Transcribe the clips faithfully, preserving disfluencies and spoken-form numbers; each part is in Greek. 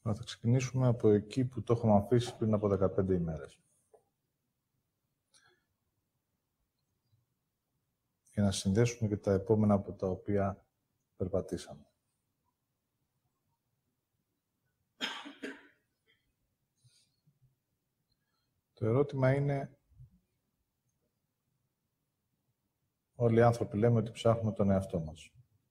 Θα ξεκινήσουμε από εκεί που το έχουμε αφήσει πριν από δεκαπέντε ημέρες. Για να συνδέσουμε και τα επόμενα από τα οποία περπατήσαμε. Το ερώτημα είναι, όλοι οι άνθρωποι λέμε ότι ψάχνουμε τον εαυτό μας.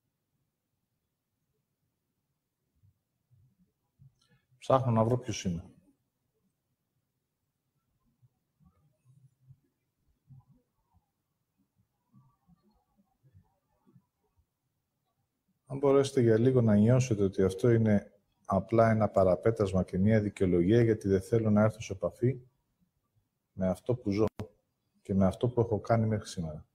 Ψάχνω να βρω ποιος είμαι. Αν μπορέσετε για λίγο να νιώσετε ότι αυτό είναι απλά ένα παραπέτασμα και μία δικαιολογία γιατί δεν θέλω να έρθω σε επαφή με αυτό που ζω και με αυτό που έχω κάνει μέχρι σήμερα.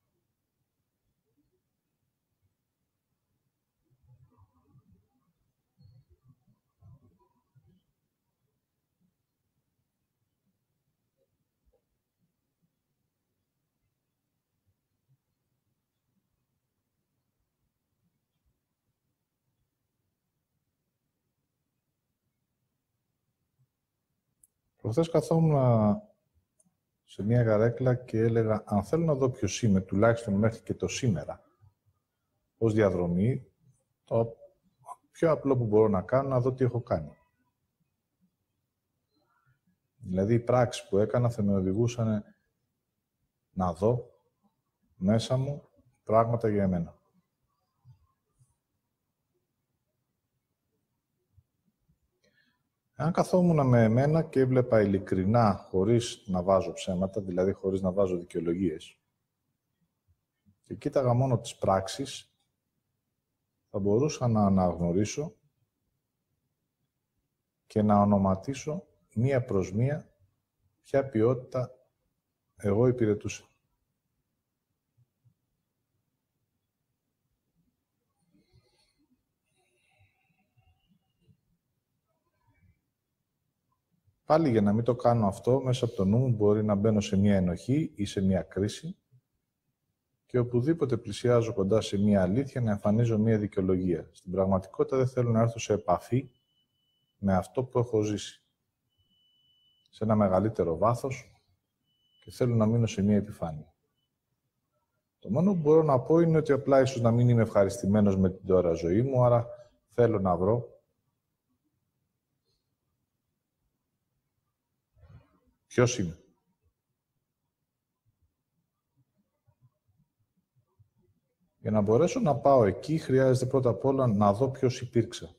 Προχθές καθόμουν σε μία καρέκλα και έλεγα αν θέλω να δω ποιος είμαι, τουλάχιστον μέχρι και το σήμερα, ως διαδρομή, το πιο απλό που μπορώ να κάνω, να δω τι έχω κάνει. Δηλαδή, οι πράξεις που έκανα θα με οδηγούσαν να δω μέσα μου πράγματα για εμένα. Αν καθόμουν με εμένα και έβλεπα ειλικρινά, χωρίς να βάζω ψέματα, δηλαδή χωρίς να βάζω δικαιολογίες, και κοίταγα μόνο τις πράξεις, θα μπορούσα να αναγνωρίσω και να ονοματίσω μία προς μία ποια ποιότητα εγώ υπηρετούσα. Πάλι για να μην το κάνω αυτό, μέσα από το νου μου μπορεί να μπαίνω σε μία ενοχή ή σε μία κρίση και οπουδήποτε πλησιάζω κοντά σε μία αλήθεια να εμφανίζω μία δικαιολογία. Στην πραγματικότητα δεν θέλω να έρθω σε επαφή με αυτό που έχω ζήσει. Σε ένα μεγαλύτερο βάθος και θέλω να μείνω σε μία επιφάνεια. Το μόνο που μπορώ να πω είναι ότι απλά ίσως να μην είμαι ευχαριστημένος με την τώρα ζωή μου, άρα θέλω να βρω ποιος είμαι. Για να μπορέσω να πάω εκεί, χρειάζεται πρώτα απ' όλα να δω ποιος υπήρξα.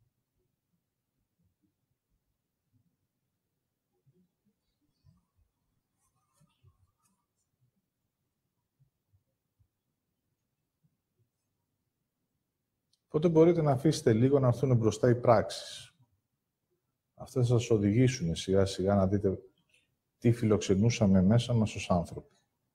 Οπότε μπορείτε να αφήσετε λίγο να έρθουν μπροστά οι πράξεις. Αυτές θα σας οδηγήσουν σιγά σιγά να δείτε τι φιλοξενούσαμε μέσα μας ως άνθρωποι.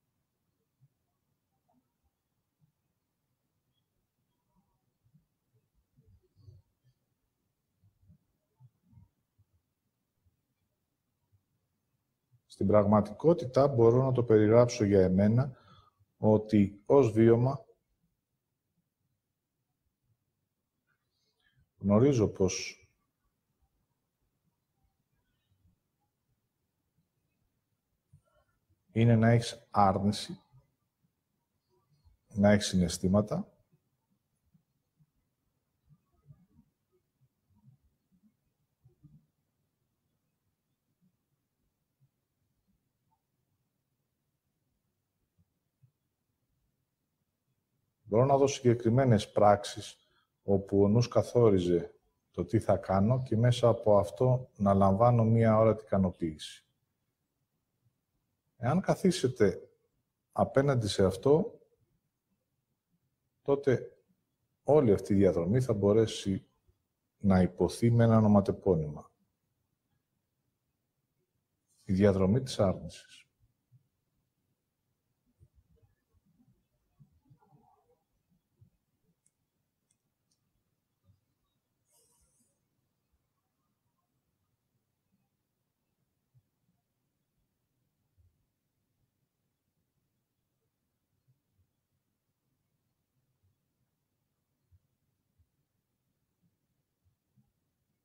Στην πραγματικότητα μπορώ να το περιγράψω για εμένα ότι ως βίωμα γνωρίζω πως είναι να έχεις άρνηση, να έχεις συναισθήματα μπορώ να δω συγκεκριμένες πράξεις όπου ο νους καθόριζε το τι θα κάνω και μέσα από αυτό να λαμβάνω μία όρατη ικανοποίηση. Εάν καθίσετε απέναντι σε αυτό, τότε όλη αυτή η διαδρομή θα μπορέσει να υποθεί με ένα ονοματεπώνυμα. Η διαδρομή της άρνησης.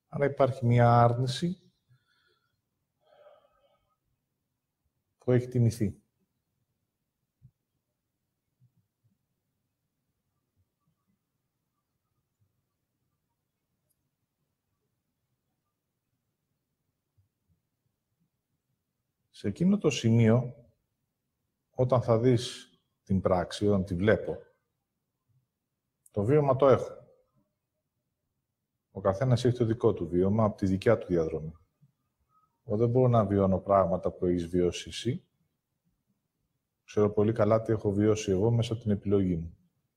Άρα υπάρχει μία άρνηση που έχει τιμηθεί. Σε εκείνο το σημείο, όταν θα δεις την πράξη, όταν τη βλέπω, το βίωμα το έχω. Ο καθένας έχει το δικό του βίωμα από τη δικιά του διαδρομή. Εγώ δεν μπορώ να βιώνω πράγματα που έχεις βιώσει εσύ. Ξέρω πολύ καλά τι έχω βιώσει εγώ μέσα από την επιλογή μου.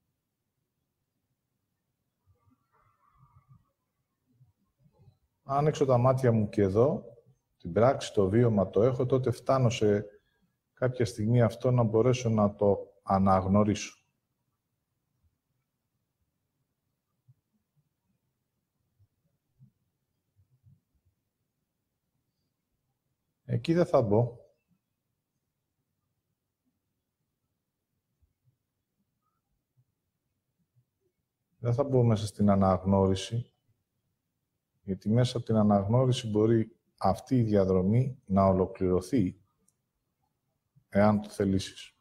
Αν ανοίξω τα μάτια μου και εδώ, την πράξη, το βίωμα το έχω, τότε φτάνω σε κάποια στιγμή αυτό να μπορέσω να το αναγνωρίσω. Εκεί δεν θα μπω. Δεν θα μπω μέσα στην αναγνώριση, γιατί μέσα από την αναγνώριση μπορεί αυτή η διαδρομή να ολοκληρωθεί, εάν το θελήσεις.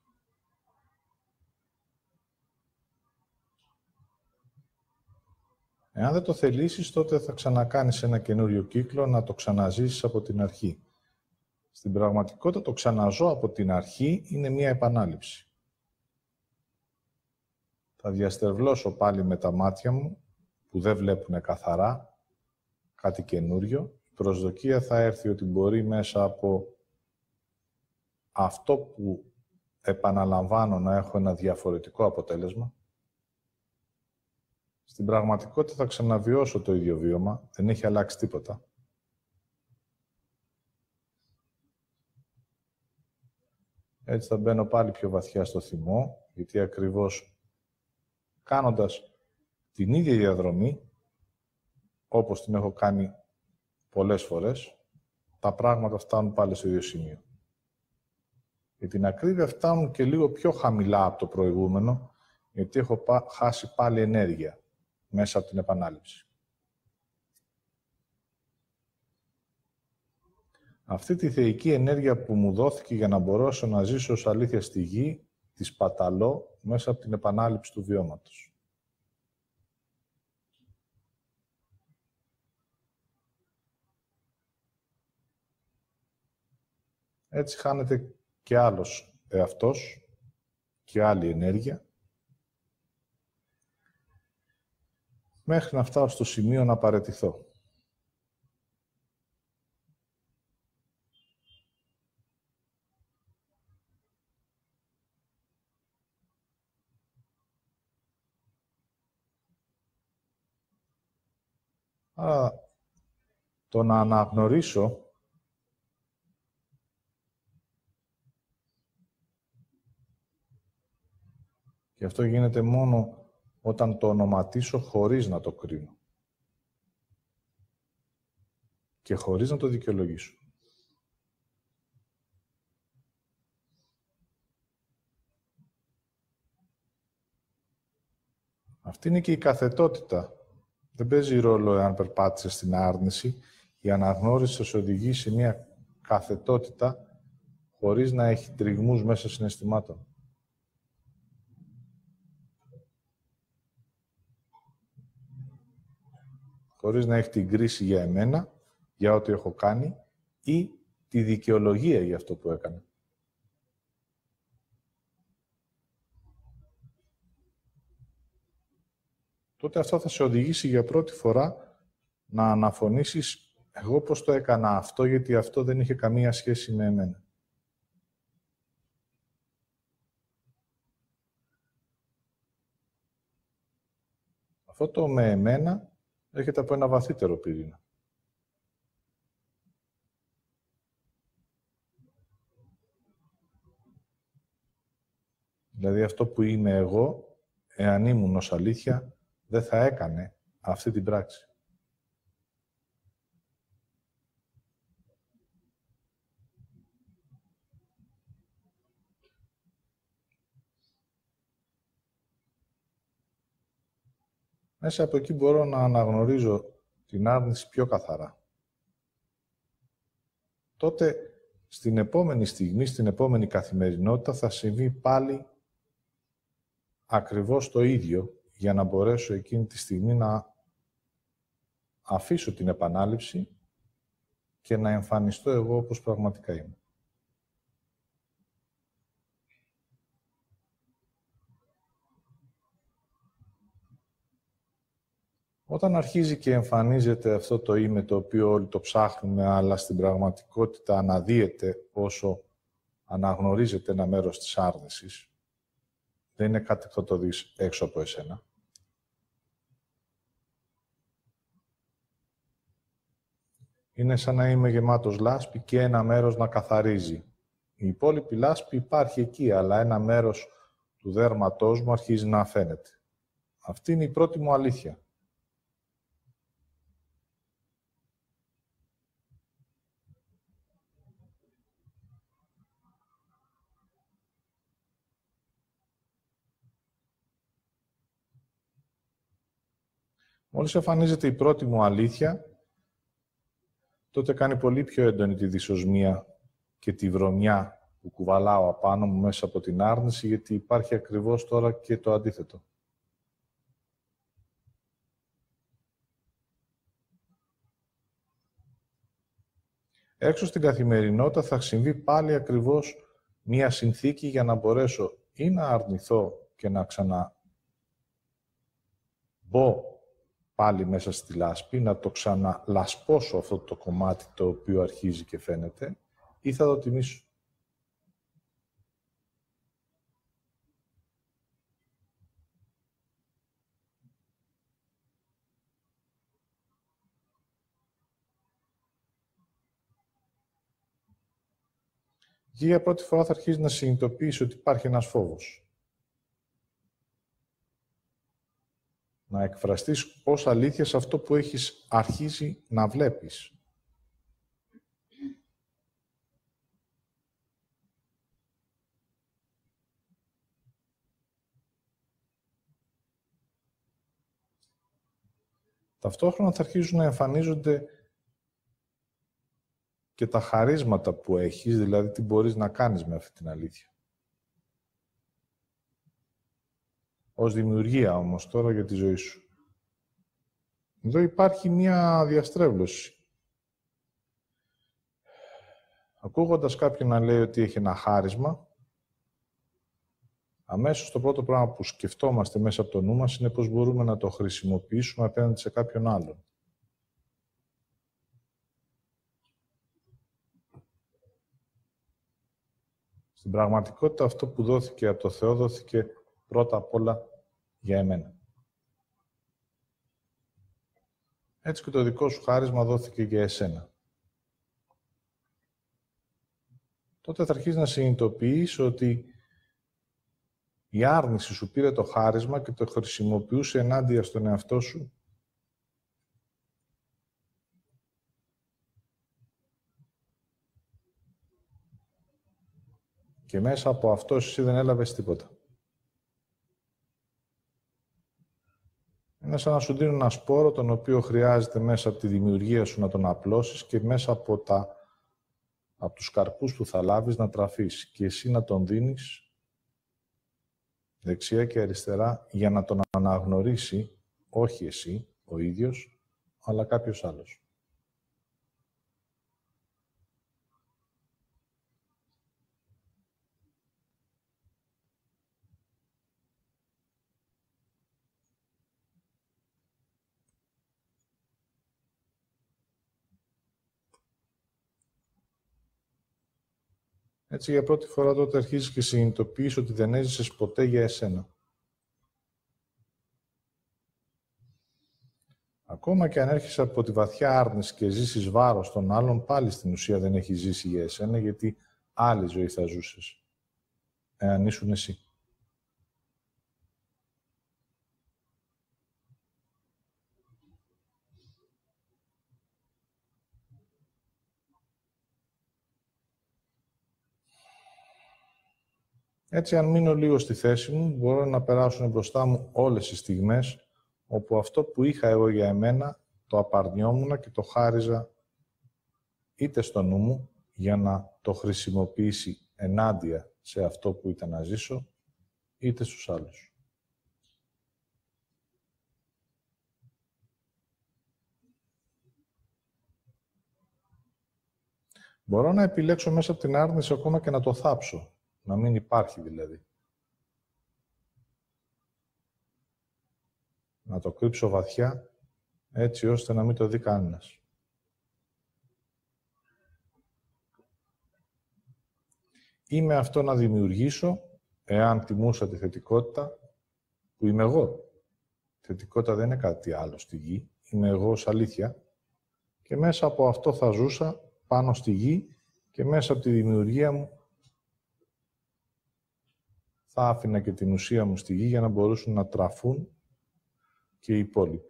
Εάν δεν το θελήσεις, τότε θα ξανακάνεις ένα καινούριο κύκλο να το ξαναζήσεις από την αρχή. Στην πραγματικότητα, το ξαναζώ από την αρχή είναι μία επανάληψη. Θα διαστρεβλώσω πάλι με τα μάτια μου, που δεν βλέπουνε καθαρά, κάτι καινούριο. Η προσδοκία θα έρθει ότι μπορεί μέσα από αυτό που επαναλαμβάνω να έχω ένα διαφορετικό αποτέλεσμα. Στην πραγματικότητα θα ξαναβιώσω το ίδιο βίωμα, δεν έχει αλλάξει τίποτα. Έτσι θα μπαίνω πάλι πιο βαθιά στο θυμό, γιατί ακριβώς κάνοντας την ίδια διαδρομή, όπως την έχω κάνει πολλές φορές, τα πράγματα φτάνουν πάλι στο ίδιο σημείο. Για την ακρίβεια φτάνουν και λίγο πιο χαμηλά από το προηγούμενο, γιατί έχω χάσει πάλι ενέργεια μέσα από την επανάληψη. Αυτή τη θεϊκή ενέργεια που μου δόθηκε για να μπορέσω να ζήσω ως αλήθεια στη γη, τη σπαταλώ μέσα από την επανάληψη του βιώματος. Έτσι χάνεται και άλλος εαυτός και άλλη ενέργεια, μέχρι να φτάσω στο σημείο να παραιτηθώ. Άρα, το να αναγνωρίσω και αυτό γίνεται μόνο όταν το ονοματίσω χωρίς να το κρίνω και χωρίς να το δικαιολογήσω. Αυτή είναι και η καθετότητα. Δεν παίζει ρόλο εάν περπάτησες στην άρνηση, η αναγνώριση θα σε οδηγεί σε μια καθετότητα χωρίς να έχει τριγμούς μέσα συναισθημάτων. Χωρίς να έχει την κρίση για εμένα, για ό,τι έχω κάνει, ή τη δικαιολογία για αυτό που έκανα. Τότε αυτό θα σε οδηγήσει για πρώτη φορά να αναφωνήσεις εγώ πώς το έκανα αυτό, γιατί αυτό δεν είχε καμία σχέση με εμένα. Αυτό το με εμένα έρχεται από ένα βαθύτερο πυρήνα. Δηλαδή αυτό που είμαι εγώ, εάν ήμουν ως αλήθεια, δεν θα έκανε αυτή την πράξη. Μέσα από εκεί μπορώ να αναγνωρίζω την άρνηση πιο καθαρά. Τότε, στην επόμενη στιγμή, στην επόμενη καθημερινότητα, θα συμβεί πάλι ακριβώς το ίδιο, για να μπορέσω εκείνη τη στιγμή να αφήσω την επανάληψη και να εμφανιστώ εγώ όπως πραγματικά είμαι. Όταν αρχίζει και εμφανίζεται αυτό το είμαι, το οποίο όλοι το ψάχνουμε, αλλά στην πραγματικότητα αναδύεται όσο αναγνωρίζεται ένα μέρος της άρνησης, δεν είναι κάτι που θα το δεις έξω από εσένα. Είναι σαν να είμαι γεμάτος λάσπη και ένα μέρος να καθαρίζει. Η υπόλοιπη λάσπη υπάρχει εκεί, αλλά ένα μέρος του δέρματός μου αρχίζει να φαίνεται. Αυτή είναι η πρώτη μου αλήθεια. Μόλις εμφανίζεται η πρώτη μου αλήθεια, τότε κάνει πολύ πιο έντονη τη δυσοσμία και τη βρωμιά που κουβαλάω απάνω μου μέσα από την άρνηση, γιατί υπάρχει ακριβώς τώρα και το αντίθετο. Έξω στην καθημερινότητα θα συμβεί πάλι ακριβώς μία συνθήκη για να μπορέσω ή να αρνηθώ και να ξαναμπω πάλι μέσα στη λάσπη, να το ξαναλασπώσω αυτό το κομμάτι το οποίο αρχίζει και φαίνεται, ή θα το τιμήσω. Και για πρώτη φορά θα αρχίσει να συνειδητοποιήσει ότι υπάρχει ένας φόβος. Να εκφραστείς ως αλήθεια σε αυτό που έχεις αρχίσει να βλέπεις. Ταυτόχρονα θα αρχίζουν να εμφανίζονται και τα χαρίσματα που έχεις, δηλαδή τι μπορείς να κάνεις με αυτή την αλήθεια. Ως δημιουργία όμως τώρα για τη ζωή σου. Εδώ υπάρχει μία διαστρέβλωση. Ακούγοντας κάποιον να λέει ότι έχει ένα χάρισμα, αμέσως το πρώτο πράγμα που σκεφτόμαστε μέσα από το νου μας είναι πώς μπορούμε να το χρησιμοποιήσουμε απέναντι σε κάποιον άλλον. Στην πραγματικότητα αυτό που δόθηκε από το Θεό δόθηκε πρώτα απ' όλα για εμένα. Έτσι και το δικό σου χάρισμα δόθηκε για εσένα. Τότε θα αρχίσεις να συνειδητοποιείς ότι η άρνηση σου πήρε το χάρισμα και το χρησιμοποιούσε ενάντια στον εαυτό σου. Και μέσα από αυτό εσύ δεν έλαβες τίποτα. Είναι σαν να σου δίνουν ένα σπόρο τον οποίο χρειάζεται μέσα από τη δημιουργία σου να τον απλώσεις και μέσα από, τα, από τους καρπούς που θα λάβεις να τραφείς και εσύ να τον δίνεις δεξιά και αριστερά για να τον αναγνωρίσει, όχι εσύ, ο ίδιος, αλλά κάποιος άλλος. Έτσι, για πρώτη φορά τότε αρχίζεις και συνειδητοποιείς ότι δεν έζησες ποτέ για εσένα. Ακόμα και αν έρχεσαι από τη βαθιά άρνηση και ζήσεις βάρος των άλλων, πάλι στην ουσία δεν έχεις ζήσει για εσένα, γιατί άλλη ζωή θα ζούσες, εάν ήσουν εσύ. Έτσι, αν μείνω λίγο στη θέση μου, μπορώ να περάσουν μπροστά μου όλες οι στιγμές όπου αυτό που είχα εγώ για εμένα, το απαρνιόμουν και το χάριζα είτε στο νου μου για να το χρησιμοποιήσει ενάντια σε αυτό που ήταν να ζήσω, είτε στους άλλους. Μπορώ να επιλέξω μέσα από την άρνηση ακόμα και να το θάψω, να μην υπάρχει δηλαδή. Να το κρύψω βαθιά, έτσι ώστε να μην το δει κανένας. Είμαι αυτό να δημιουργήσω, εάν τιμούσα τη θετικότητα, που είμαι εγώ. Η θετικότητα δεν είναι κάτι άλλο στη γη, είμαι εγώ ως αλήθεια. Και μέσα από αυτό θα ζούσα πάνω στη γη και μέσα από τη δημιουργία μου θα άφηνα και την ουσία μου στη γη για να μπορούσαν να τραφούν και οι υπόλοιποι.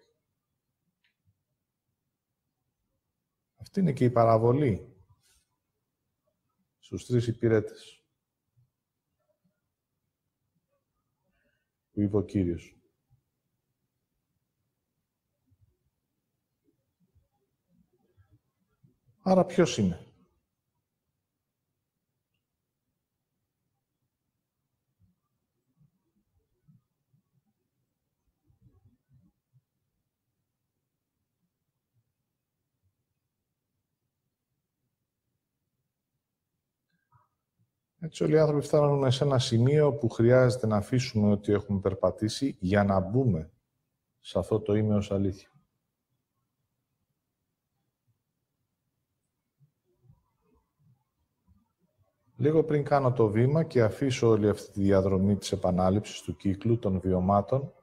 Αυτή είναι και η παραβολή στους τρεις υπηρέτες που είπε ο Κύριος. Άρα ποιος είναι? Έτσι όλοι οι άνθρωποι φτάνουν σε ένα σημείο που χρειάζεται να αφήσουμε ό,τι έχουμε περπατήσει για να μπούμε σε αυτό το είμαι ως αλήθεια. Λίγο πριν κάνω το βήμα και αφήσω όλη αυτή τη διαδρομή της επανάληψης του κύκλου των βιωμάτων,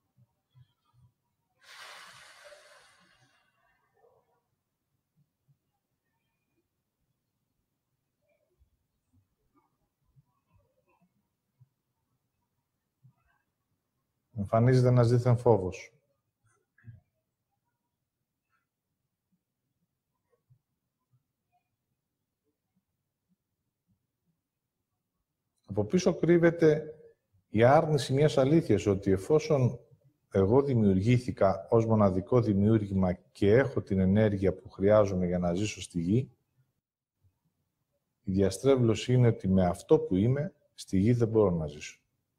εμφανίζεται ένας δίθεν φόβος. Από πίσω κρύβεται η άρνηση μιας αλήθειας, ότι εφόσον εγώ δημιουργήθηκα ως μοναδικό δημιούργημα και έχω την ενέργεια που χρειάζομαι για να ζήσω στη γη, η διαστρέβλωση είναι ότι με αυτό που είμαι, στη γη δεν μπορώ να ζήσω.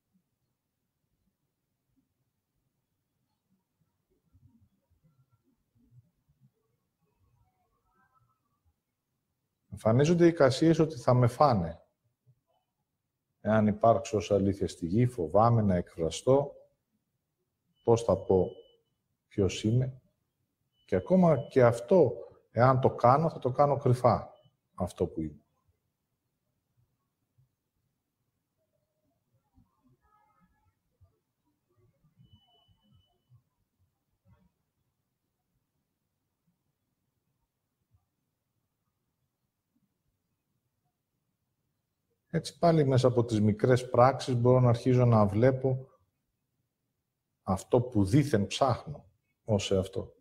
Εμφανίζονται οι εικασίες ότι θα με φάνε. Εάν υπάρξω ως αλήθεια στη γη, φοβάμαι να εκφραστώ, πώς θα πω ποιος είμαι. Και ακόμα και αυτό, εάν το κάνω, θα το κάνω κρυφά, αυτό που είμαι. Έτσι πάλι μέσα από τις μικρές πράξεις μπορώ να αρχίζω να βλέπω αυτό που δήθεν ψάχνω ως εαυτό.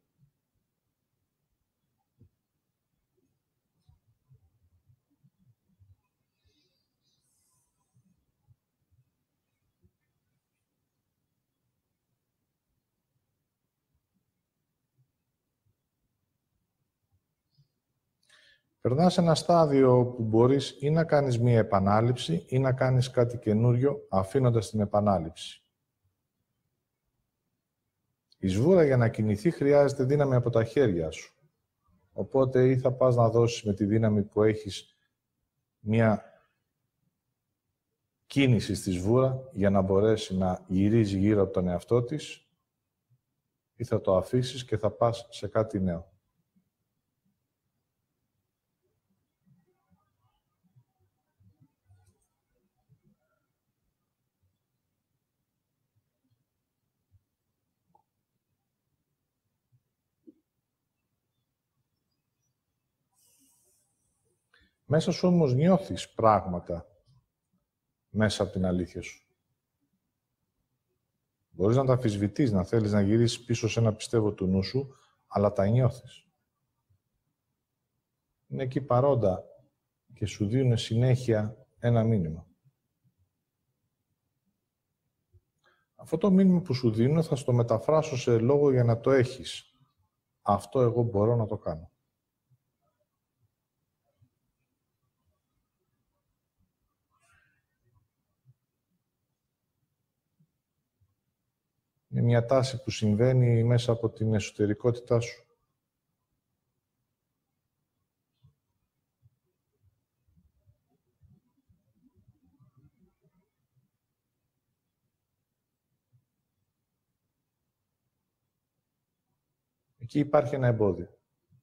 Περνάς σε ένα στάδιο που μπορείς ή να κάνεις μία επανάληψη ή να κάνεις κάτι καινούριο αφήνοντας την επανάληψη. Η σβούρα για να κινηθεί χρειάζεται δύναμη από τα χέρια σου. Οπότε ή θα πας να δώσεις με τη δύναμη που έχεις μία κίνηση στη σβούρα για να μπορέσει να γυρίζει γύρω από τον εαυτό της, ή θα το αφήσεις και θα πας σε κάτι νέο. Μέσα σου όμως νιώθεις πράγματα μέσα από την αλήθεια σου. Μπορείς να τα αμφισβητείς, να θέλεις να γυρίσεις πίσω σε ένα πιστεύω του νου σου, αλλά τα νιώθεις. Είναι εκεί παρόντα και σου δίνουν συνέχεια ένα μήνυμα. Αυτό το μήνυμα που σου δίνουν θα στο μεταφράσω σε λόγο για να το έχεις. αυτό εγώ μπορώ να το κάνω. Είναι μια τάση που συμβαίνει μέσα από την εσωτερικότητά σου. Εκεί υπάρχει ένα εμπόδιο.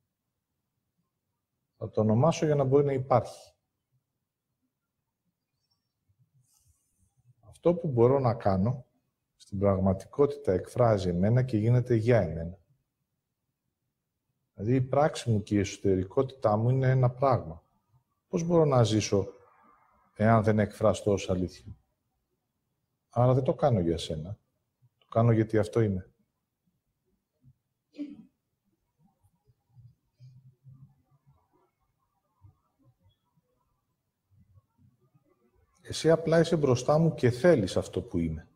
Θα το ονομάσω για να μπορεί να υπάρχει. Αυτό που μπορώ να κάνω, στην πραγματικότητα εκφράζει εμένα και γίνεται για εμένα. Δηλαδή η πράξη μου και η εσωτερικότητά μου είναι ένα πράγμα. Πώς μπορώ να ζήσω εάν δεν εκφραστώ ως αλήθεια? Άρα δεν το κάνω για σένα. Το κάνω γιατί αυτό είμαι. Εσύ απλά είσαι μπροστά μου και θέλεις αυτό που είμαι.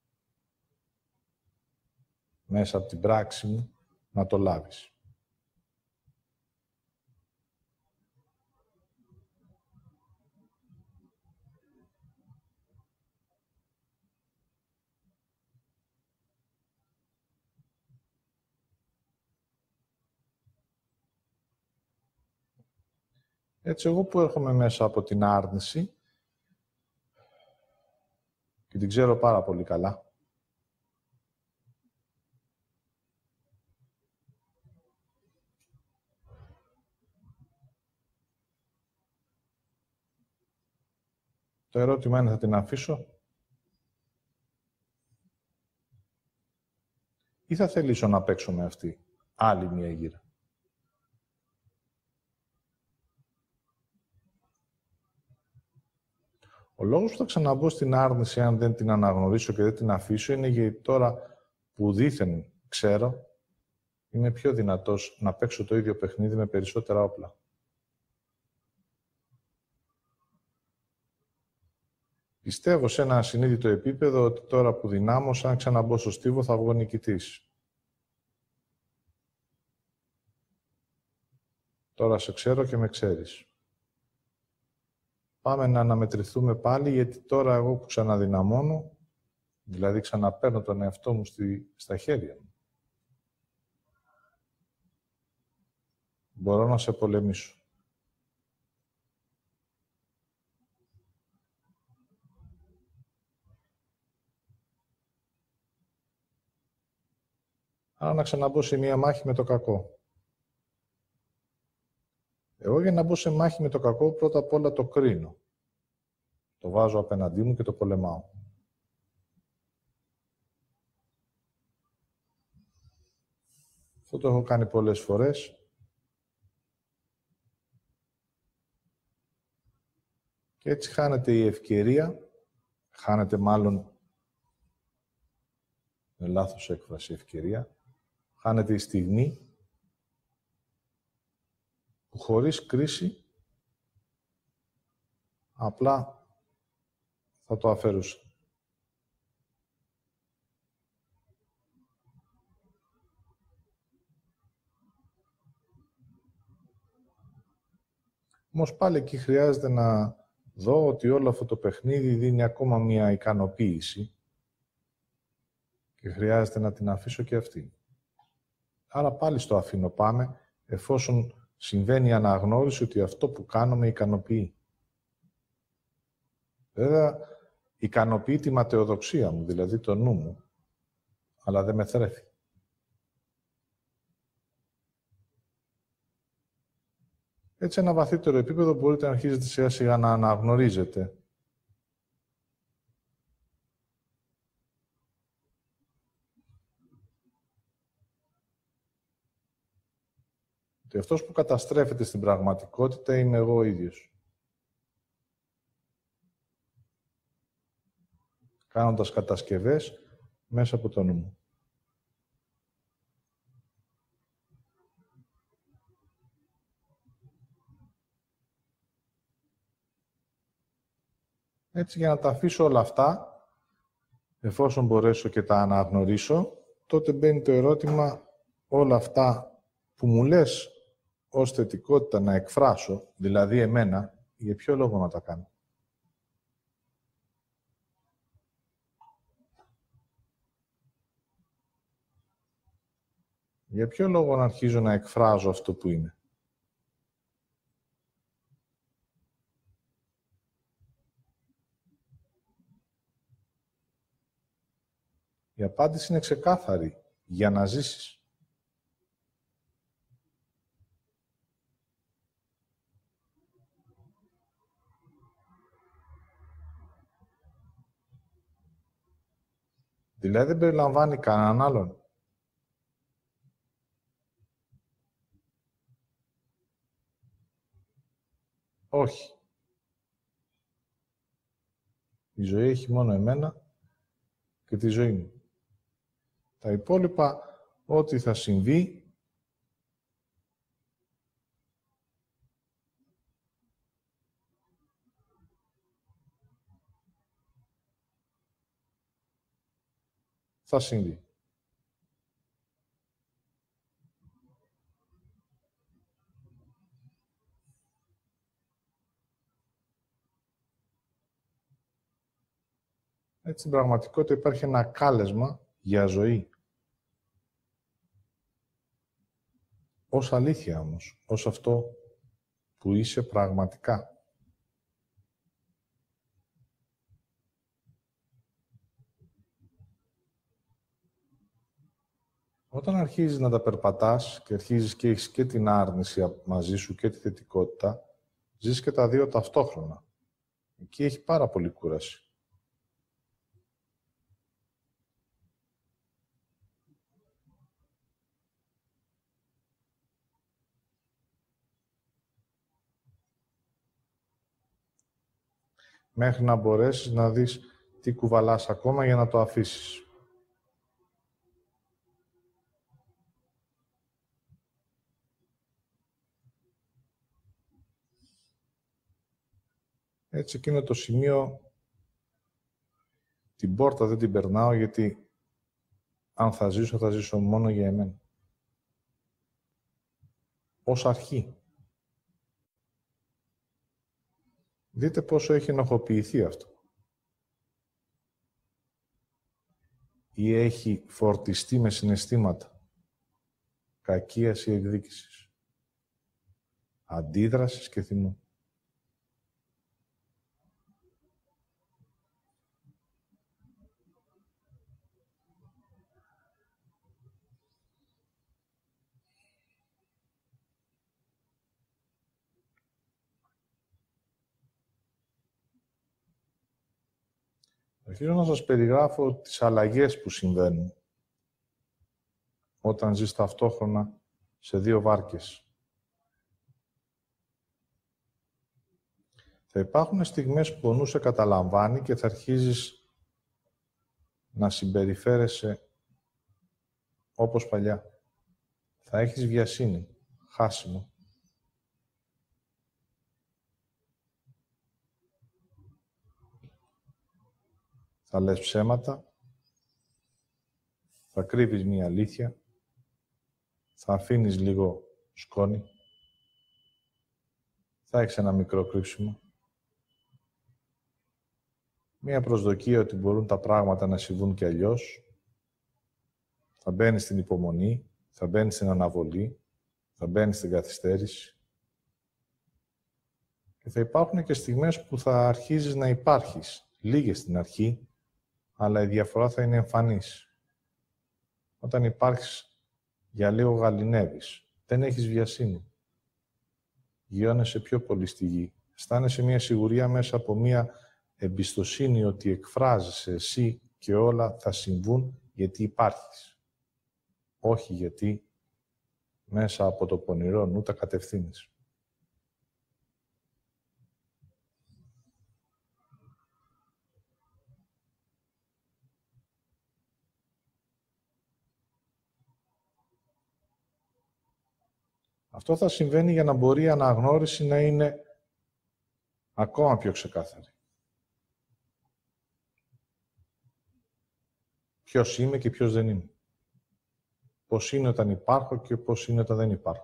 Μέσα από την πράξη μου να το λάβεις. Έτσι, εγώ που έρχομαι μέσα από την άρνηση και την ξέρω πάρα πολύ καλά, το ερώτημα είναι, θα την αφήσω ή θα θελήσω να παίξω με αυτή άλλη μία γύρα? Ο λόγος που θα ξαναμπω στην άρνηση αν δεν την αναγνωρίσω και δεν την αφήσω είναι γιατί τώρα που δήθεν ξέρω, είμαι πιο δυνατός να παίξω το ίδιο παιχνίδι με περισσότερα όπλα. Πιστεύω σε ένα ασυνείδητο επίπεδο ότι τώρα που δυνάμωσα, αν ξαναμπω στο στίβο θα βγω νικητής. Τώρα σε ξέρω και με ξέρεις. Πάμε να αναμετρηθούμε πάλι, γιατί τώρα εγώ που ξαναδυναμώνω, δηλαδή ξαναπαίρνω τον εαυτό μου στη, στα χέρια μου, μπορώ να σε πολεμήσω. Άρα να ξαναμπω σε μία μάχη με το κακό. Εγώ για να μπω σε μάχη με το κακό, πρώτα απ' όλα το κρίνω. Το βάζω απέναντί μου και το πολεμάω. Αυτό το έχω κάνει πολλές φορές. Και έτσι χάνεται η ευκαιρία, χάνεται μάλλον, με λάθος έκφραση ευκαιρία, χάνεται η στιγμή που χωρίς κρίση απλά θα το αφαιρούσα. Όμως πάλι εκεί χρειάζεται να δω ότι όλο αυτό το παιχνίδι δίνει ακόμα μία ικανοποίηση και χρειάζεται να την αφήσω και αυτή. Άρα πάλι στο αφήνω πάμε, εφόσον συμβαίνει η αναγνώριση ότι αυτό που κάνω με ικανοποιεί. Βέβαια, ικανοποιεί τη ματαιοδοξία μου, δηλαδή το νου μου, αλλά δεν με θρέφει. Έτσι, ένα βαθύτερο επίπεδο μπορείτε να αρχίσετε σιγά σιγά να αναγνωρίζετε ότι αυτός που καταστρέφεται στην πραγματικότητα είμαι εγώ ο ίδιος. Κάνοντας κατασκευές μέσα από το νου μου. Έτσι, για να τα αφήσω όλα αυτά, εφόσον μπορέσω και τα αναγνωρίσω, τότε μπαίνει το ερώτημα όλα αυτά που μου λες ως θετικότητα να εκφράσω, δηλαδή εμένα, για ποιο λόγο να τα κάνω. Για ποιο λόγο να αρχίζω να εκφράζω αυτό που είναι. Η απάντηση είναι ξεκάθαρη. Για να ζήσεις. Δηλαδή δεν περιλαμβάνει κανέναν άλλον. Όχι. Η ζωή έχει μόνο εμένα και τη ζωή μου. Τα υπόλοιπα, ό,τι θα συμβεί, θα συμβεί. Έτσι, στην πραγματικότητα υπάρχει ένα κάλεσμα για ζωή. Ως αλήθεια όμως, ως αυτό που είσαι πραγματικά. Όταν αρχίζεις να τα περπατάς και αρχίζεις και έχεις και την άρνηση μαζί σου και τη θετικότητα, ζεις και τα δύο ταυτόχρονα. Εκεί έχει πάρα πολύ κούραση. Μέχρι να μπορέσεις να δεις τι κουβαλάς ακόμα για να το αφήσεις. Έτσι, εκείνο το σημείο, την πόρτα δεν την περνάω, γιατί αν θα ζήσω, θα ζήσω μόνο για εμένα. Ως αρχή. Δείτε πόσο έχει ενοχοποιηθεί αυτό. Ή έχει φορτιστεί με συναισθήματα κακίας ή εκδίκησης, αντίδρασης και θυμού. Αρχίζω να σας περιγράφω τις αλλαγές που συμβαίνουν όταν ζεις ταυτόχρονα σε δύο βάρκες. Θα υπάρχουν στιγμές που ο νου σε καταλαμβάνει και θα αρχίζεις να συμπεριφέρεσαι όπως παλιά. Θα έχεις βιασύνη, χάσιμο. Θα λες ψέματα, θα κρύβεις μία αλήθεια, θα αφήνεις λίγο σκόνη, θα έχεις ένα μικρό κρύψιμο. Μία προσδοκία ότι μπορούν τα πράγματα να συμβούν και αλλιώς. Θα μπαίνεις στην υπομονή, θα μπαίνεις στην αναβολή, θα μπαίνεις στην καθυστέρηση. Και θα υπάρχουν και στιγμές που θα αρχίζεις να υπάρχεις, λίγες στην αρχή, αλλά η διαφορά θα είναι εμφανής. Όταν υπάρχεις, για λίγο γαληνεύεις. Δεν έχεις βιασύνη. Γιώνεσαι πιο πολύ στη γη. Αισθάνεσαι μια σιγουριά μέσα από μια εμπιστοσύνη ότι εκφράζεσαι εσύ και όλα θα συμβούν γιατί υπάρχεις. Όχι γιατί μέσα από το πονηρό νου τα κατευθύνεις. Αυτό θα συμβαίνει για να μπορεί η αναγνώριση να είναι ακόμα πιο ξεκάθαρη. Ποιος είμαι και ποιος δεν είμαι. πώς είναι όταν υπάρχω και πώς είναι όταν δεν υπάρχω.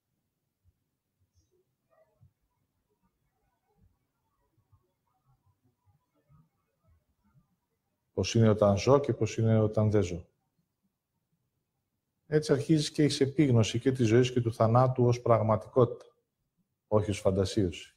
Πώς είναι όταν ζω και πώς είναι όταν δεν ζω. Έτσι αρχίζεις και έχεις επίγνωση και της ζωής και του θανάτου ως πραγματικότητα, όχι ως φαντασίωση.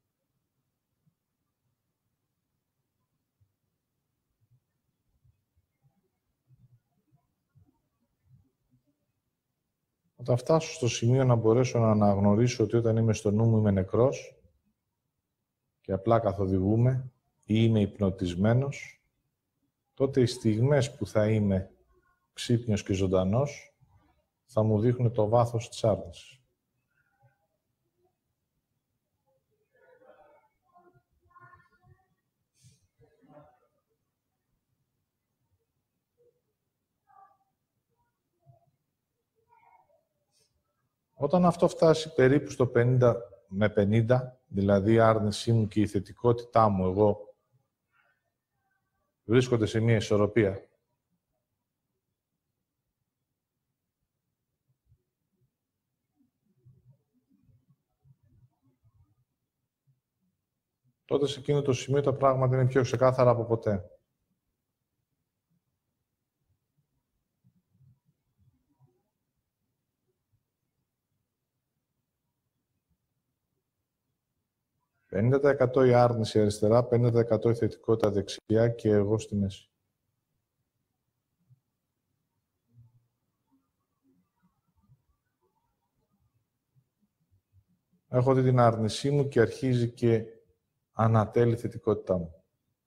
Όταν φτάσω στο σημείο να μπορέσω να αναγνωρίσω ότι όταν είμαι στο νου μου είμαι νεκρός και απλά καθοδηγούμε ή είμαι υπνοτισμένος, τότε οι στιγμές που θα είμαι ξύπνιος και ζωντανός θα μου δείχνουν το βάθος της άρνησης. Όταν αυτό φτάσει περίπου στο πενήντα με πενήντα, δηλαδή η άρνησή μου και η θετικότητά μου εγώ βρίσκονται σε μία ισορροπία, τότε σε εκείνο το σημείο τα πράγματα είναι πιο ξεκάθαρα από ποτέ. πενήντα τοις εκατό η άρνηση αριστερά, πενήντα τοις εκατό η θετικότητα δεξιά και εγώ στη μέση. Έχω δει την άρνησή μου και αρχίζει και ανατέλει η θετικότητά μου.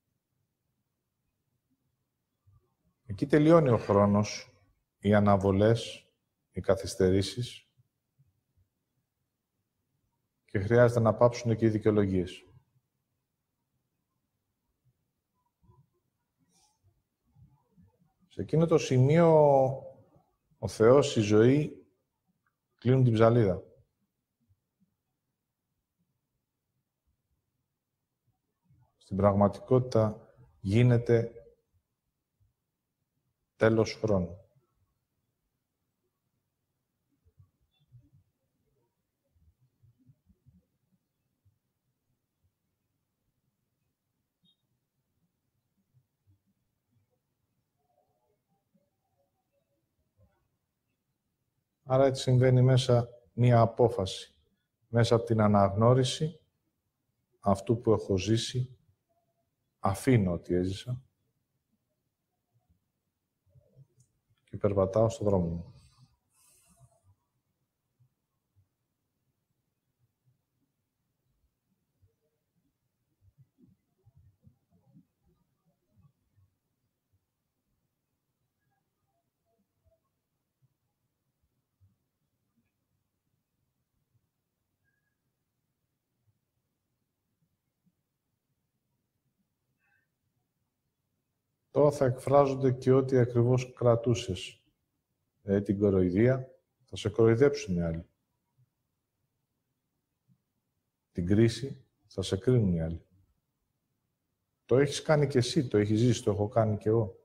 Εκεί τελειώνει ο χρόνος, οι αναβολές, οι καθυστερήσεις και χρειάζεται να πάψουν και οι δικαιολογίες. Σε εκείνο το σημείο ο Θεός, η ζωή, κλείνουν την ψαλίδα. Στην πραγματικότητα γίνεται τέλος χρόνου. Άρα έτσι συμβαίνει μέσα μία απόφαση, μέσα από την αναγνώριση αυτού που έχω ζήσει, αφήνω ότι έζησα και περπατάω στον δρόμο μου. Τώρα θα εκφράζονται και ό,τι ακριβώς κρατούσες. Ε, την κοροϊδία, θα σε κοροϊδέψουν οι άλλοι. Την κρίση, θα σε κρίνουν οι άλλοι. Το έχεις κάνει και εσύ, το έχεις ζήσει, το έχω κάνει και εγώ.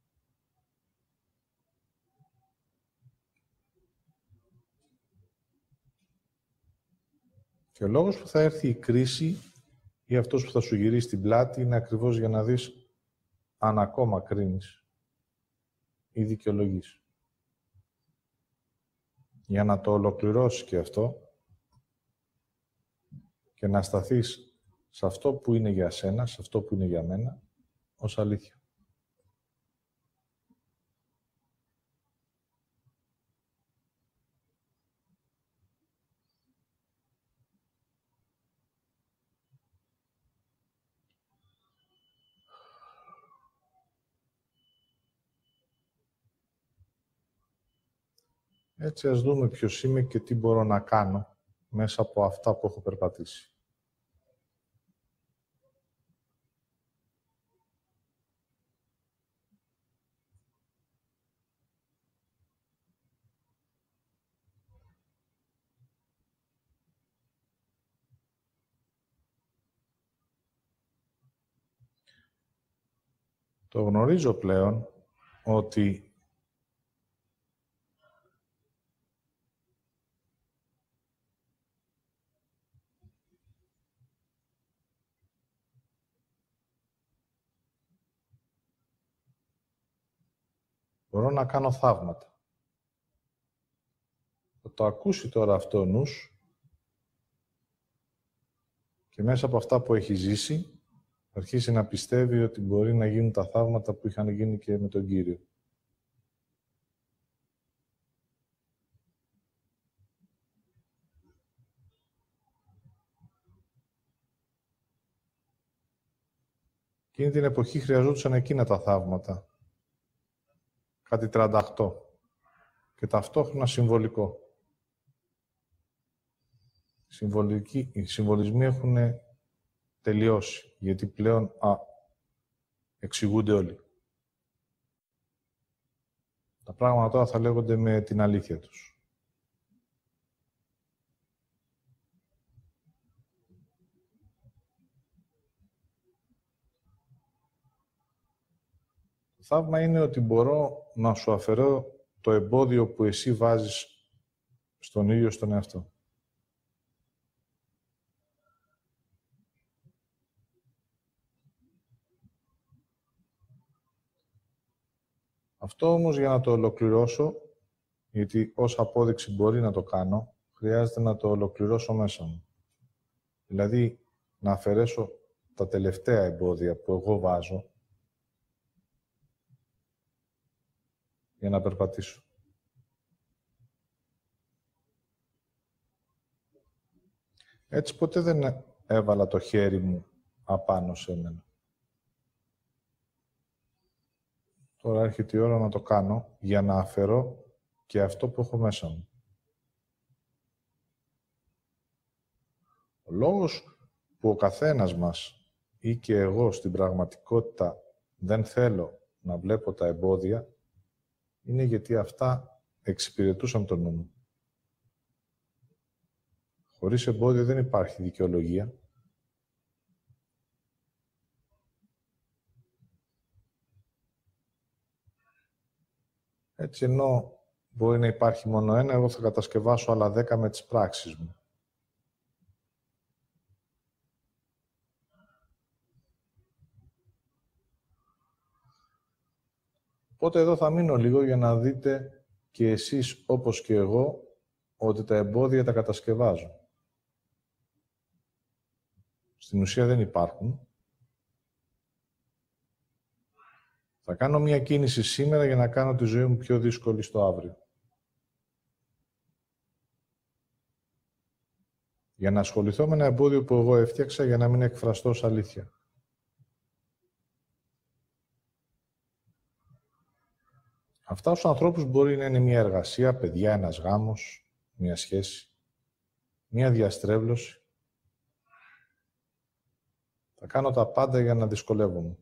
Και ο λόγος που θα έρθει η κρίση ή αυτός που θα σου γυρίσει την πλάτη είναι ακριβώς για να δεις αν ακόμα κρίνεις ή δικαιολογείς. Για να το ολοκληρώσεις και αυτό και να σταθείς σε αυτό που είναι για σένα, σε αυτό που είναι για μένα, ως αλήθεια. Έτσι, ας δούμε ποιος είμαι και τι μπορώ να κάνω μέσα από αυτά που έχω περπατήσει. Το γνωρίζω πλέον ότι Μπορώ να κάνω θαύματα. Θα το ακούσει τώρα αυτό ο νους και μέσα από αυτά που έχει ζήσει θα αρχίσει να πιστεύει ότι μπορεί να γίνουν τα θαύματα που είχαν γίνει και με τον Κύριο. Εκείνη την εποχή χρειαζόντουσαν εκείνα τα θαύματα. Κάτι τριάντα οκτώ. Και ταυτόχρονα συμβολικό. Συμβολικοί, οι συμβολισμοί έχουν τελειώσει, γιατί πλέον α, εξηγούνται όλοι. Τα πράγματα τώρα θα λέγονται με την αλήθεια τους. Το θαύμα είναι ότι μπορώ να σου αφαιρώ το εμπόδιο που εσύ βάζεις στον ίδιο στον εαυτό. Αυτό όμως για να το ολοκληρώσω, γιατί ως απόδειξη μπορεί να το κάνω, χρειάζεται να το ολοκληρώσω μέσα μου. Δηλαδή, να αφαιρέσω τα τελευταία εμπόδια που εγώ βάζω για να περπατήσω. Έτσι ποτέ δεν έβαλα το χέρι μου απάνω σε μένα. Τώρα έρχεται η ώρα να το κάνω για να αφαιρώ και αυτό που έχω μέσα μου. Ο λόγος που ο καθένας μας ή και εγώ στην πραγματικότητα δεν θέλω να βλέπω τα εμπόδια είναι γιατί αυτά εξυπηρετούσαν τον νου μου. Χωρίς εμπόδιο δεν υπάρχει δικαιολογία. Έτσι, ενώ μπορεί να υπάρχει μόνο ένα, εγώ θα κατασκευάσω άλλα δέκα με τις πράξεις μου. Οπότε εδώ θα μείνω λίγο για να δείτε και εσείς, όπως και εγώ, ότι τα εμπόδια τα κατασκευάζω. Στην ουσία δεν υπάρχουν. Θα κάνω μία κίνηση σήμερα για να κάνω τη ζωή μου πιο δύσκολη στο αύριο. Για να ασχοληθώ με ένα εμπόδιο που εγώ έφτιαξα για να μην εκφραστώ ως αλήθεια. Αυτά στους ανθρώπους μπορεί να είναι μία εργασία, παιδιά, ένας γάμος, μία σχέση, μία διαστρέβλωση. Θα κάνω τα πάντα για να δυσκολεύομαι.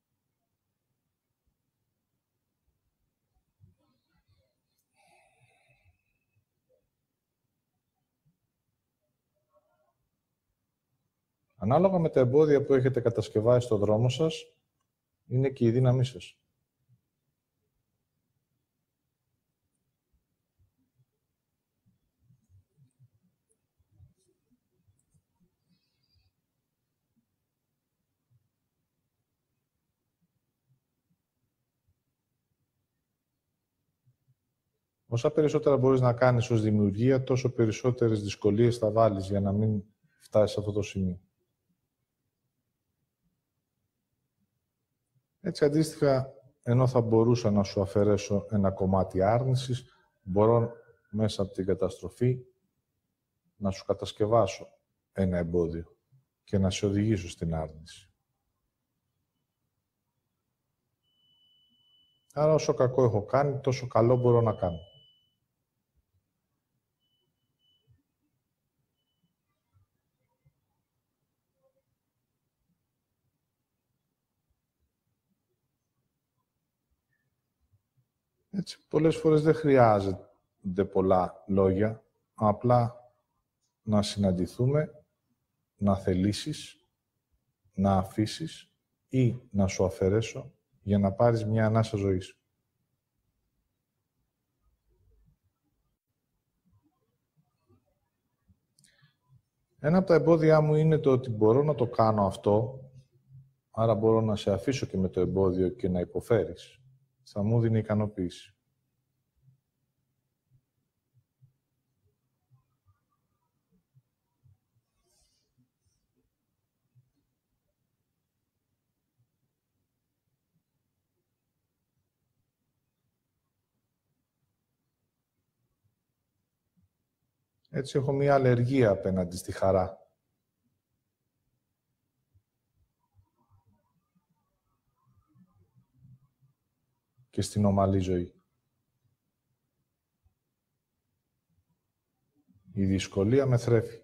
Ανάλογα με τα εμπόδια που έχετε κατασκευάσει στο δρόμο σας, είναι και η δύναμή σας. Όσα περισσότερα μπορείς να κάνεις ως δημιουργία, τόσο περισσότερες δυσκολίες θα βάλεις για να μην φτάσεις σε αυτό το σημείο. Έτσι, αντίστοιχα, ενώ θα μπορούσα να σου αφαιρέσω ένα κομμάτι άρνησης, μπορώ μέσα από την καταστροφή να σου κατασκευάσω ένα εμπόδιο και να σε οδηγήσω στην άρνηση. Άρα, όσο κακό έχω κάνει, τόσο καλό μπορώ να κάνω. Έτσι, πολλές φορές δεν χρειάζεται πολλά λόγια, απλά να συναντηθούμε, να θελήσεις, να αφήσεις ή να σου αφαιρέσω για να πάρεις μια ανάσα ζωής. Ένα από τα εμπόδια μου είναι το ότι μπορώ να το κάνω αυτό, άρα μπορώ να σε αφήσω και με το εμπόδιο και να υποφέρεις. θα μου δίνει ικανοποίηση. Έτσι έχω μία αλλεργία απέναντι στη χαρά. Και στην ομαλή ζωή. Η δυσκολία με θρέφει.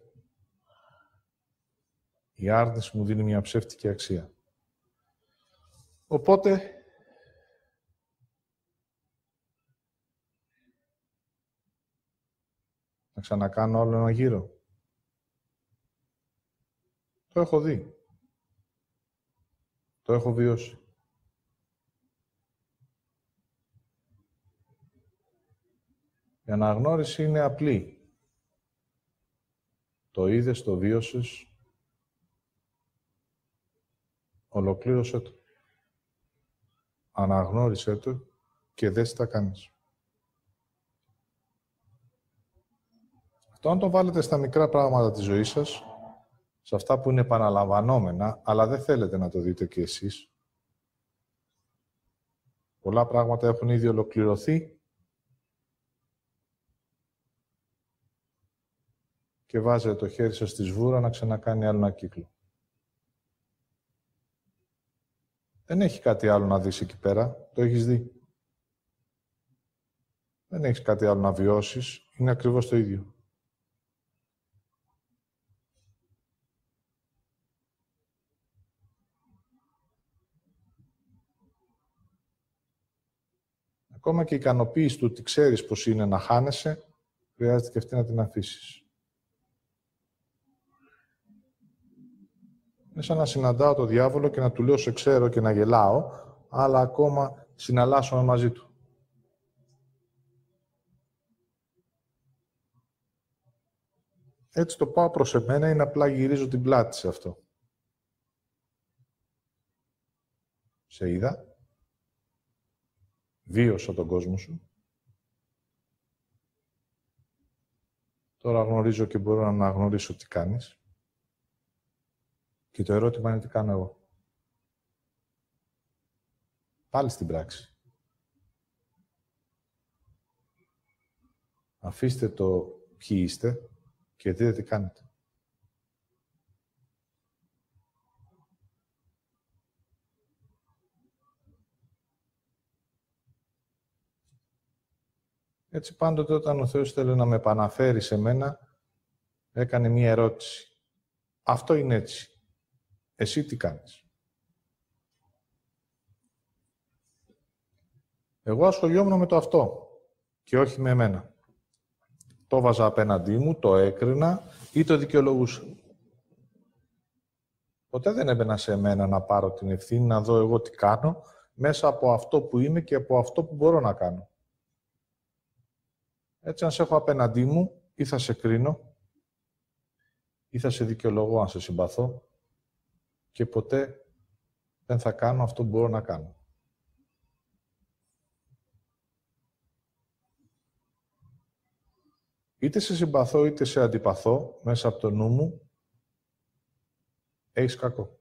Η άρνηση μου δίνει μια ψεύτικη αξία. Οπότε, να ξανακάνω άλλο ένα γύρο. Το έχω δει. Το έχω βιώσει. Η αναγνώριση είναι απλή. Το είδες, το βίωσες, ολοκλήρωσέ το. Αναγνώρισέ το και δες τι θα κάνεις. Αυτό αν το βάλετε στα μικρά πράγματα της ζωής σας, σε αυτά που είναι επαναλαμβανόμενα, αλλά δεν θέλετε να το δείτε κι εσείς. Πολλά πράγματα έχουν ήδη ολοκληρωθεί και βάζετε το χέρι σας στη σβούρα να ξανακάνει άλλο ένα κύκλο. Δεν έχει κάτι άλλο να δεις εκεί πέρα, το έχεις δει. Δεν έχεις κάτι άλλο να βιώσεις, είναι ακριβώς το ίδιο. Ακόμα και η ικανοποίηση του ότι ξέρεις πως είναι να χάνεσαι, χρειάζεται και αυτή να την αφήσεις. Είναι σαν να συναντάω το διάβολο και να του λέω «σε ξέρω» και να γελάω, αλλά ακόμα συναλλάσσομαι μαζί του. Έτσι το πάω προς εμένα, είναι απλά γυρίζω την πλάτη σε αυτό. Σε είδα. Βίωσα τον κόσμο σου. Τώρα γνωρίζω και μπορώ να αναγνωρίσω τι κάνεις. Και το ερώτημα είναι τι κάνω εγώ. Πάλι στην πράξη. Αφήστε το ποιοι είστε και δείτε τι κάνετε. Έτσι πάντοτε όταν ο Θεός θέλει να με επαναφέρει σε μένα, έκανε μία ερώτηση. Αυτό είναι έτσι. Εσύ τι κάνεις. Εγώ ασχολιόμουν με το αυτό και όχι με εμένα. Το βάζα απέναντί μου, το έκρινα ή το δικαιολογούσα. Ποτέ δεν έμπαινα σε μένα να πάρω την ευθύνη, να δω εγώ τι κάνω, μέσα από αυτό που είμαι και από αυτό που μπορώ να κάνω. Έτσι, αν σε έχω απέναντί μου, ή θα σε κρίνω, ή θα σε δικαιολογώ αν σε συμπαθώ, και ποτέ δεν θα κάνω αυτό που μπορώ να κάνω. Είτε σε συμπαθώ, είτε σε αντιπαθώ, μέσα από το νου μου, έχεις κακό.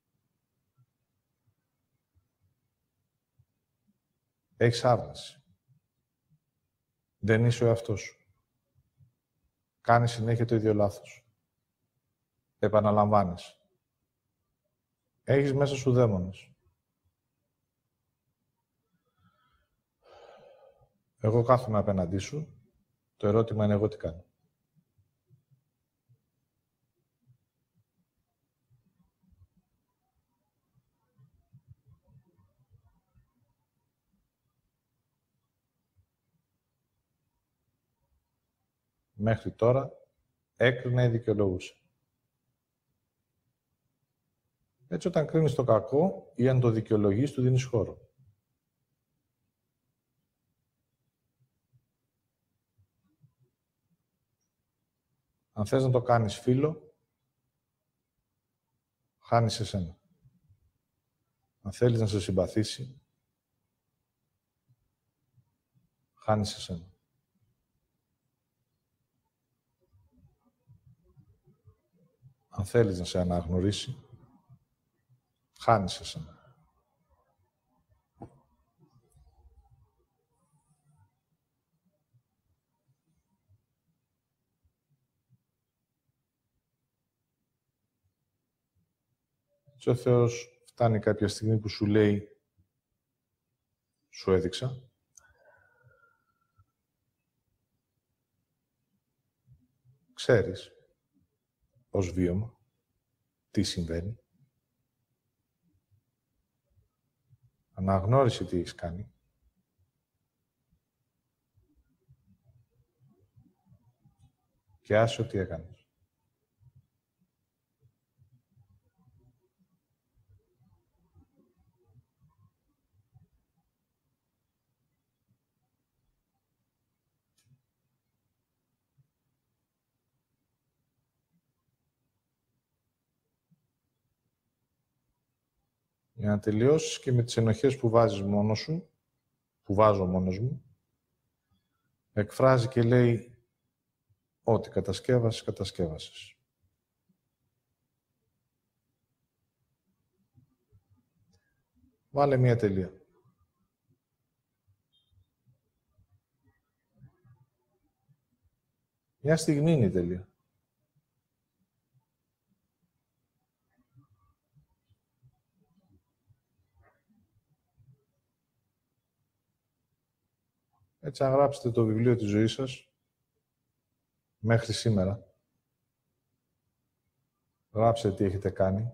Έχεις άρνηση. Δεν είσαι ο εαυτός σου. Κάνεις συνέχεια το ίδιο λάθος. Επαναλαμβάνεις. Έχεις μέσα σου δαίμονες. Εγώ κάθομαι απέναντί σου. Το ερώτημα είναι εγώ τι κάνω. Μέχρι τώρα έκρινα ή δικαιολογούσα. Έτσι, όταν κρίνεις το κακό ή αν το δικαιολογείς, του δίνεις χώρο. Αν θες να το κάνεις φίλο, χάνεις εσένα. Αν θέλεις να σε συμπαθήσει, χάνεις εσένα. Αν θέλεις να σε αναγνωρίσει, χάνεις εσένα. Και ο Θεός φτάνει κάποια στιγμή που σου λέει, σου έδειξα, ξέρεις, ως βίωμα, τι συμβαίνει. Αναγνώρισε τι έχεις κάνει. Και άσε ό,τι έκανες. Για να τελειώσεις και με τις ενοχές που βάζεις μόνος σου, που βάζω μόνος μου, εκφράζει και λέει ότι κατασκεύασες, κατασκεύασες. Βάλε μία τελεία. Μια στιγμή είναι η τελεία. Έτσι, αν γράψετε το βιβλίο της ζωής σας, μέχρι σήμερα, γράψτε τι έχετε κάνει,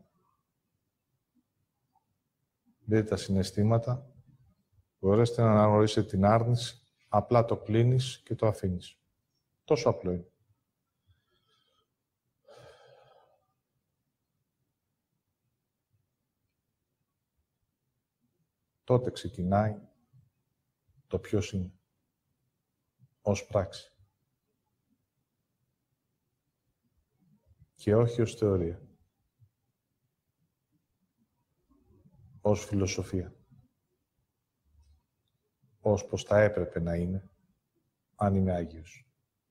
δείτε τα συναισθήματα, μπορέσετε να αναγνωρίσετε την άρνηση, απλά το κλείνεις και το αφήνεις. Τόσο απλό είναι. Τότε ξεκινάει το ποιος είναι, ως πράξη. Και όχι ως θεωρία. Ως φιλοσοφία. Ως πως θα έπρεπε να είναι, αν είμαι Άγιος.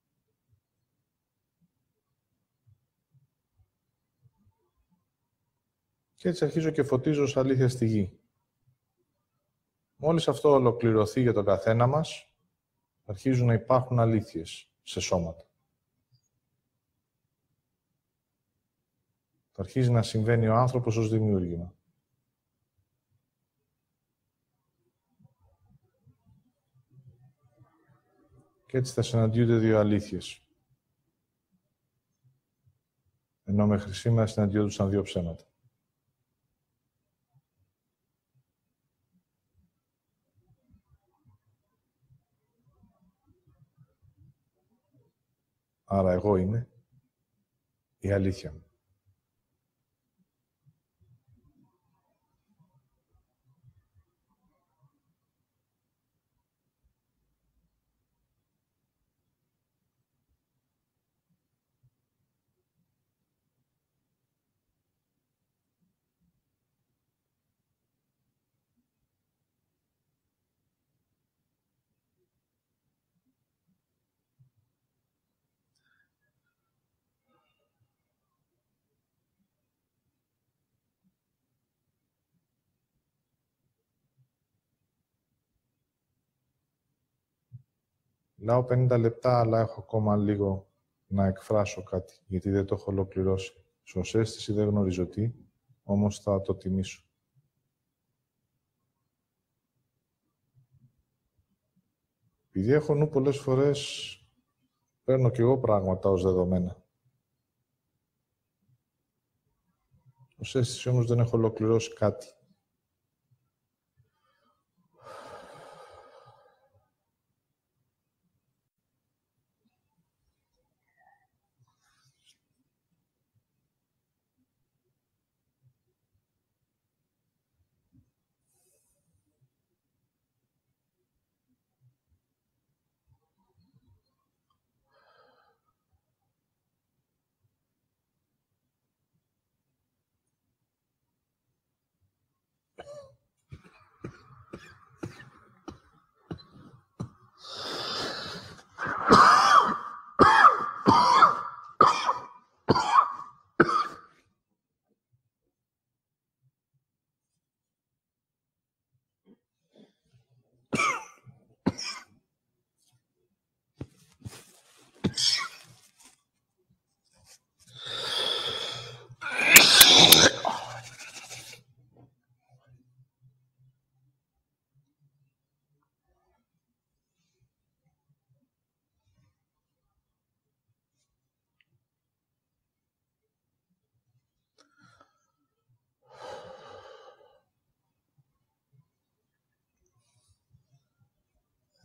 Και έτσι αρχίζω και φωτίζω ως αλήθεια στη γη. Μόλις αυτό ολοκληρωθεί για τον καθένα μας, αρχίζουν να υπάρχουν αλήθειες σε σώματα. Θα αρχίζει να συμβαίνει ο άνθρωπος ως δημιούργημα. Και έτσι θα συναντιούνται δύο αλήθειες. Ενώ μέχρι σήμερα συναντιόντουσαν δύο ψέματα. Άρα εγώ είμαι η αλήθεια μου. Μιλάω πενήντα λεπτά, αλλά έχω ακόμα λίγο να εκφράσω κάτι, γιατί δεν το έχω ολοκληρώσει. Ως αίσθηση δεν γνωρίζω τι, όμως θα το τιμήσω. Επειδή έχω νου πολλές φορές, παίρνω κι εγώ πράγματα ως δεδομένα. Ως αίσθηση όμως δεν έχω ολοκληρώσει κάτι.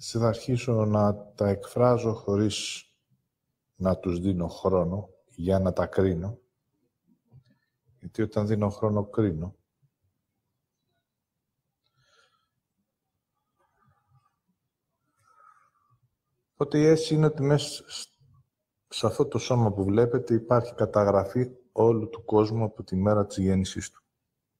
θα αρχίσω να τα εκφράζω χωρίς να τους δίνω χρόνο για να τα κρίνω. Γιατί όταν δίνω χρόνο, κρίνω. Οπότε η αίσθηση είναι ότι μέσα σε αυτό το σώμα που βλέπετε υπάρχει καταγραφή όλου του κόσμου από τη μέρα της γέννησής του.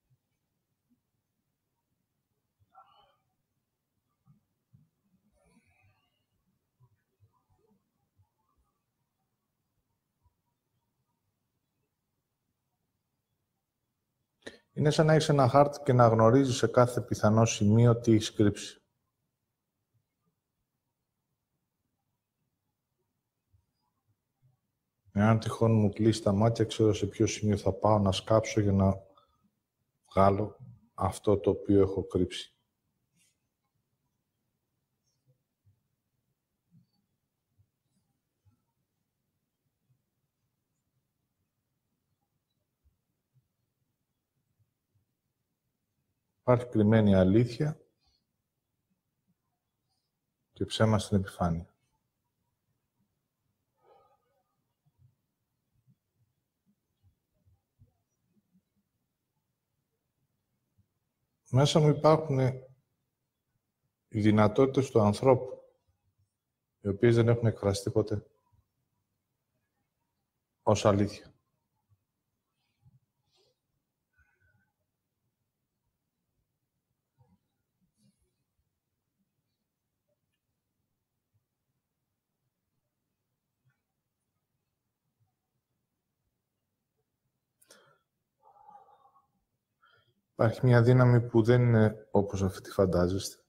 Είναι σαν να έχεις ένα χάρτη και να γνωρίζεις σε κάθε πιθανό σημείο τι έχεις κρύψει. Εάν τυχόν μου κλείσει τα μάτια, ξέρω σε ποιο σημείο θα πάω να σκάψω για να βγάλω αυτό το οποίο έχω κρύψει. Υπάρχει κρυμμένη αλήθεια και ψέμα στην επιφάνεια. Μέσα μου υπάρχουν οι δυνατότητες του ανθρώπου, οι οποίες δεν έχουν εκφραστεί ποτέ ως αλήθεια. Υπάρχει μια δύναμη που δεν είναι όπως αυτή τη φαντάζεστε.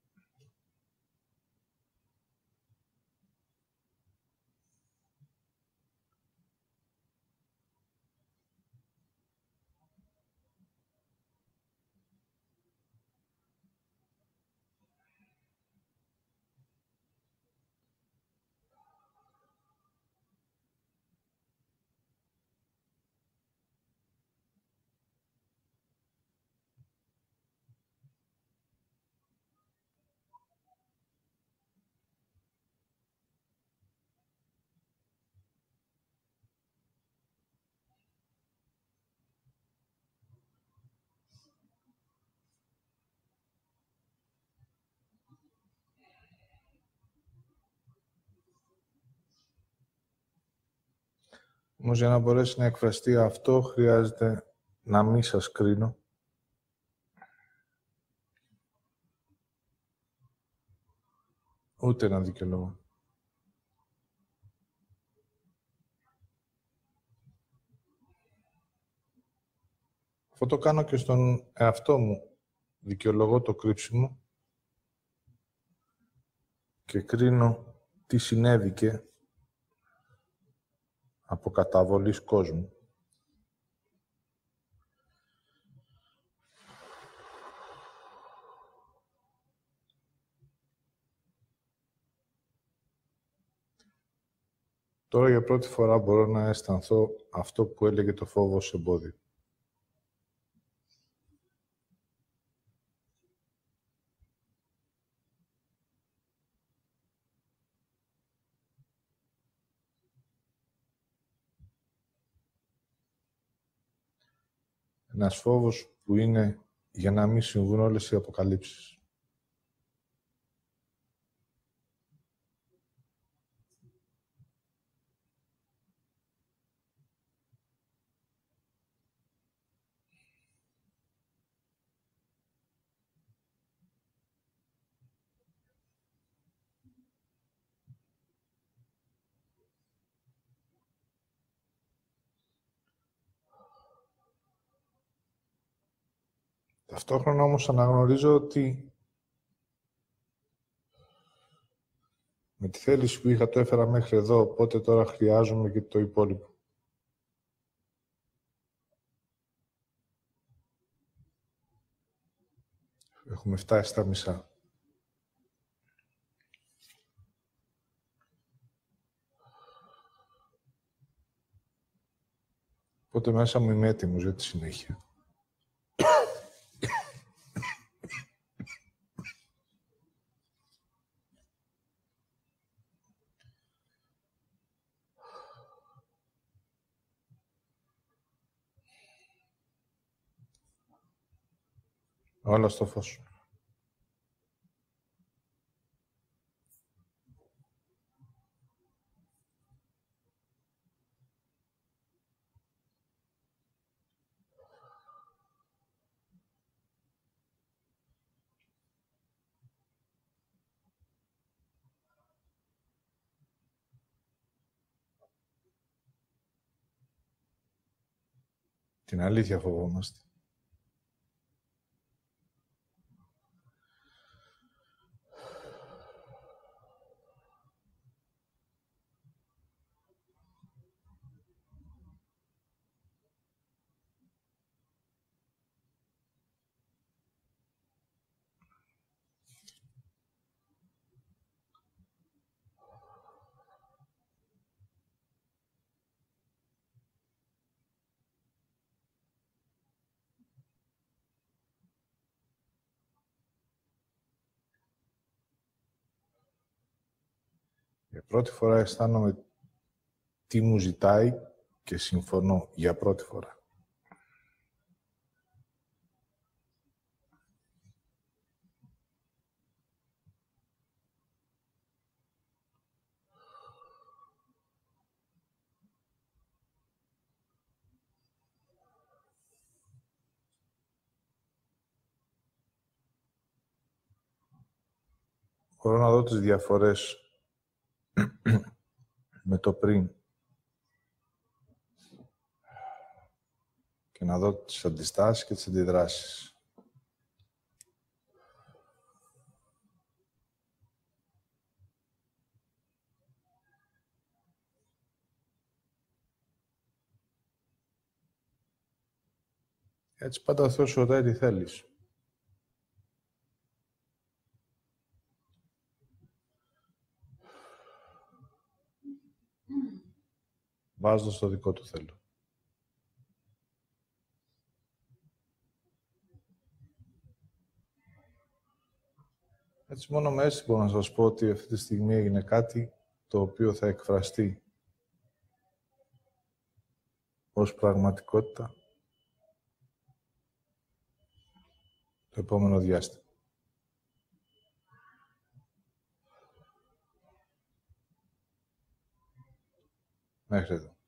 Όμως για να μπορέσει να εκφραστεί αυτό, χρειάζεται να μην σας κρίνω. Ούτε να δικαιολογώ. Αυτό το κάνω και στον εαυτό μου. Δικαιολογώ το κρύψιμο και κρίνω τι συνέβηκε από καταβολής κόσμου. Τώρα για πρώτη φορά μπορώ να αισθανθώ αυτό που έλεγε το φόβος εμπόδιο. Ένας φόβος που είναι για να μην συμβούν όλες οι αποκαλύψεις. Ταυτόχρονα όμως αναγνωρίζω ότι με τη θέληση που είχα το έφερα μέχρι εδώ, οπότε τώρα χρειάζομαι και το υπόλοιπο. Έχουμε φτάσει στα μισά. Οπότε μέσα μου είμαι έτοιμος για τη συνέχεια. Όλα στο φως. Την αλήθεια φοβόμαστε. Για πρώτη φορά αισθάνομαι τι μου ζητάει και συμφωνώ για πρώτη φορά. Μπορώ να δω τις διαφορές με το πριν και να δω τις αντιστάσεις και τις αντιδράσεις. Έτσι πάντα ο Θεός σου ρωτάει τι θέλεις. Βάζοντας το δικό του θέλω. Έτσι μόνο με έτσι μπορώ να σας πω ότι αυτή τη στιγμή έγινε κάτι το οποίο θα εκφραστεί ως πραγματικότητα το επόμενο διάστημα. Μέχρι εδώ.